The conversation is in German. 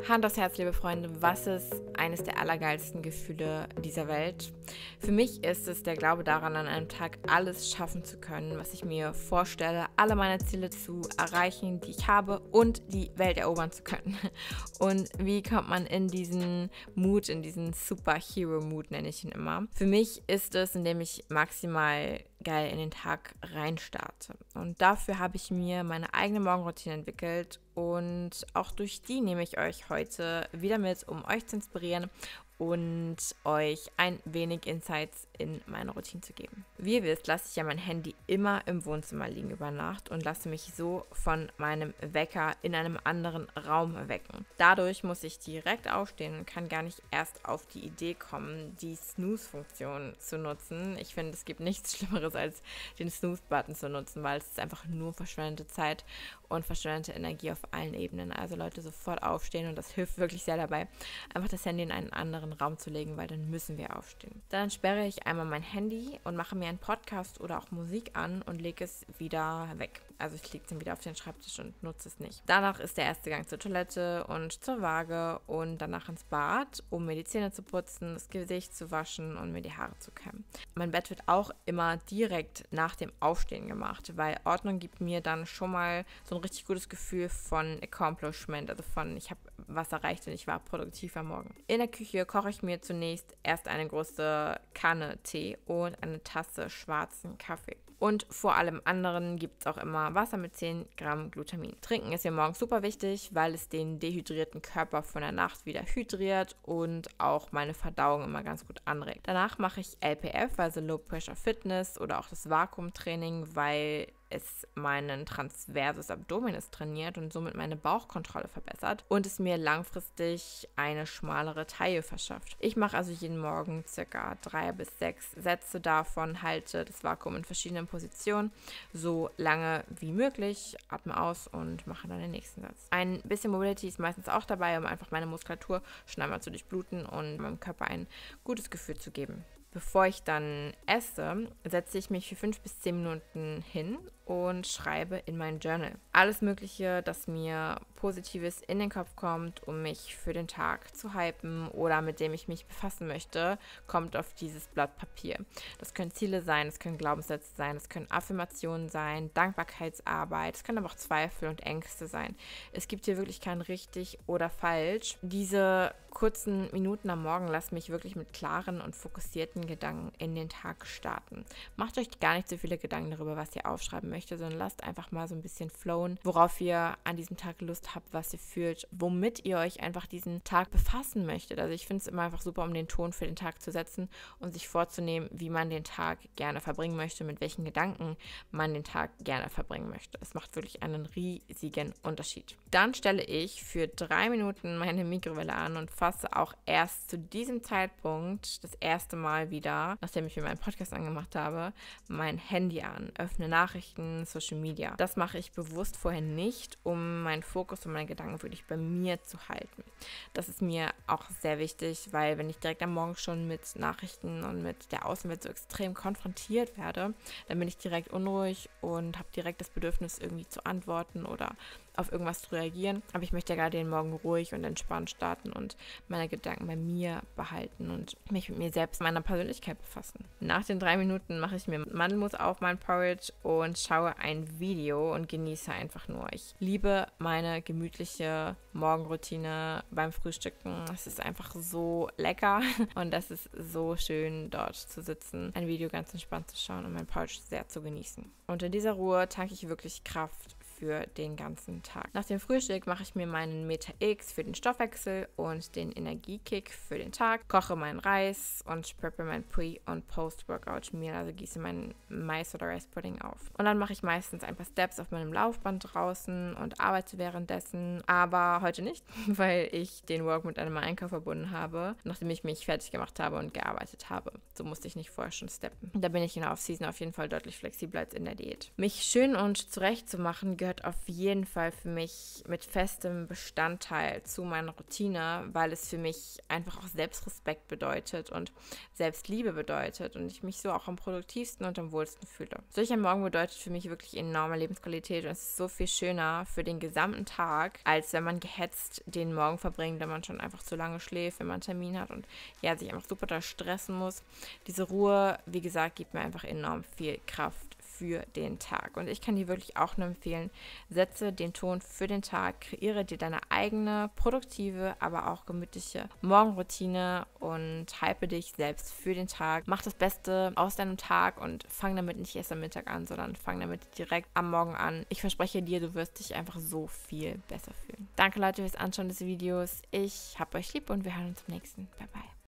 Hand aufs Herz, liebe Freunde, was ist eines der allergeilsten Gefühle dieser Welt? Für mich ist es der Glaube daran, an einem Tag alles schaffen zu können, was ich mir vorstelle, alle meine Ziele zu erreichen, die ich habe und die Welt erobern zu können. Und wie kommt man in diesen Mut, in diesen Superhero-Mut, nenne ich ihn immer? Für mich ist es, indem ich maximal geil in den Tag reinstarte. Und dafür habe ich mir meine eigene Morgenroutine entwickelt und auch durch die nehme ich euch heute wieder mit, um euch zu inspirieren und euch ein wenig Insights in meine Routine zu geben. Wie ihr wisst, lasse ich ja mein Handy immer im Wohnzimmer liegen über Nacht und lasse mich so von meinem Wecker in einem anderen Raum wecken. Dadurch muss ich direkt aufstehen und kann gar nicht erst auf die Idee kommen, die Snooze-Funktion zu nutzen. Ich finde, es gibt nichts Schlimmeres, als den Snooze-Button zu nutzen, weil es ist einfach nur verschwendete Zeit und verschwendete Energie auf allen Ebenen. Also Leute, sofort aufstehen, und das hilft wirklich sehr dabei, einfach das Handy in einen anderen Raum zu legen, weil dann müssen wir aufstehen. Dann sperre ich einmal mein Handy und mache mir einen Podcast oder auch Musik an und lege es wieder weg. Also ich lege es dann wieder auf den Schreibtisch und nutze es nicht. Danach ist der erste Gang zur Toilette und zur Waage und danach ins Bad, um mir die Zähne zu putzen, das Gesicht zu waschen und mir die Haare zu kämmen. Mein Bett wird auch immer direkt nach dem Aufstehen gemacht, weil Ordnung gibt mir dann schon mal so ein richtig gutes Gefühl von Accomplishment, also von ich habe was erreicht und ich war produktiv am Morgen. In der Küche koche ich mir zunächst erst eine große Kanne Tee und eine Tasse schwarzen Kaffee. Und vor allem anderen gibt es auch immer Wasser mit 10 Gramm Glutamin. Trinken ist mir morgens super wichtig, weil es den dehydrierten Körper von der Nacht wieder hydriert und auch meine Verdauung immer ganz gut anregt. Danach mache ich LPF, also Low Pressure Fitness, oder auch das Vakuumtraining, weil es meinen Transversus Abdominis trainiert und somit meine Bauchkontrolle verbessert und es mir langfristig eine schmalere Taille verschafft. Ich mache also jeden Morgen ca. 3 bis 6 Sätze davon, halte das Vakuum in verschiedenen Positionen, so lange wie möglich, atme aus und mache dann den nächsten Satz. Ein bisschen Mobility ist meistens auch dabei, um einfach meine Muskulatur schon einmal zu durchbluten und meinem Körper ein gutes Gefühl zu geben. Bevor ich dann esse, setze ich mich für 5 bis 10 Minuten hin und schreibe in mein Journal. Alles Mögliche, das mir Positives in den Kopf kommt, um mich für den Tag zu hypen oder mit dem ich mich befassen möchte, kommt auf dieses Blatt Papier. Das können Ziele sein, das können Glaubenssätze sein, das können Affirmationen sein, Dankbarkeitsarbeit, es können aber auch Zweifel und Ängste sein. Es gibt hier wirklich kein richtig oder falsch. Diese kurzen Minuten am Morgen lassen mich wirklich mit klaren und fokussierten Gedanken in den Tag starten. Macht euch gar nicht so viele Gedanken darüber, was ihr aufschreiben möchtet, sondern lasst einfach mal so ein bisschen flowen, worauf ihr an diesem Tag Lust habt, was ihr fühlt, womit ihr euch einfach diesen Tag befassen möchtet. Also ich finde es immer einfach super, um den Ton für den Tag zu setzen und sich vorzunehmen, wie man den Tag gerne verbringen möchte, mit welchen Gedanken man den Tag gerne verbringen möchte. Es macht wirklich einen riesigen Unterschied. Dann stelle ich für 3 Minuten meine Mikrowelle an und fasse auch erst zu diesem Zeitpunkt das erste Mal wieder, nachdem ich mir meinen Podcast angemacht habe, mein Handy an, öffne Nachrichten, Social Media. Das mache ich bewusst vorher nicht, um meinen Fokus und meine Gedanken wirklich bei mir zu halten. Das ist mir auch sehr wichtig, weil wenn ich direkt am Morgen schon mit Nachrichten und mit der Außenwelt so extrem konfrontiert werde, dann bin ich direkt unruhig und habe direkt das Bedürfnis, irgendwie zu antworten oder auf irgendwas zu reagieren. Aber ich möchte ja gerade den Morgen ruhig und entspannt starten und meine Gedanken bei mir behalten und mich mit mir selbst, meiner Persönlichkeit befassen. Nach den 3 Minuten mache ich mir Mandelmus auf mein Porridge und schaue ein Video und genieße einfach nur. Ich liebe meine gemütliche Morgenroutine beim Frühstücken. Es ist einfach so lecker und das ist so schön, dort zu sitzen, ein Video ganz entspannt zu schauen und mein Porridge sehr zu genießen. Und in dieser Ruhe tanke ich wirklich Kraft für den ganzen Tag. Nach dem Frühstück mache ich mir meinen Meta-X für den Stoffwechsel und den Energiekick für den Tag, koche meinen Reis und preppe mein Pre- und Post-Workout-Meal, also gieße meinen Mais- oder Reispudding auf. Und dann mache ich meistens ein paar Steps auf meinem Laufband draußen und arbeite währenddessen, aber heute nicht, weil ich den Work mit einem Einkauf verbunden habe, nachdem ich mich fertig gemacht habe und gearbeitet habe. So musste ich nicht vorher schon steppen. Da bin ich in der Off-Season auf jeden Fall deutlich flexibler als in der Diät. Mich schön und zurecht zu machen gehört gehört auf jeden Fall für mich mit festem Bestandteil zu meiner Routine, weil es für mich einfach auch Selbstrespekt bedeutet und Selbstliebe bedeutet und ich mich so auch am produktivsten und am wohlsten fühle. Solcher Morgen bedeutet für mich wirklich enorme Lebensqualität und es ist so viel schöner für den gesamten Tag, als wenn man gehetzt den Morgen verbringt, wenn man schon einfach zu lange schläft, wenn man einen Termin hat und ja, sich einfach super da stressen muss. Diese Ruhe, wie gesagt, gibt mir einfach enorm viel Kraft für den Tag. Und ich kann dir wirklich auch nur empfehlen, setze den Ton für den Tag, kreiere dir deine eigene, produktive, aber auch gemütliche Morgenroutine und hype dich selbst für den Tag. Mach das Beste aus deinem Tag und fang damit nicht erst am Mittag an, sondern fang damit direkt am Morgen an. Ich verspreche dir, du wirst dich einfach so viel besser fühlen. Danke Leute fürs Anschauen des Videos. Ich hab euch lieb und wir hören uns im nächsten. Bye bye.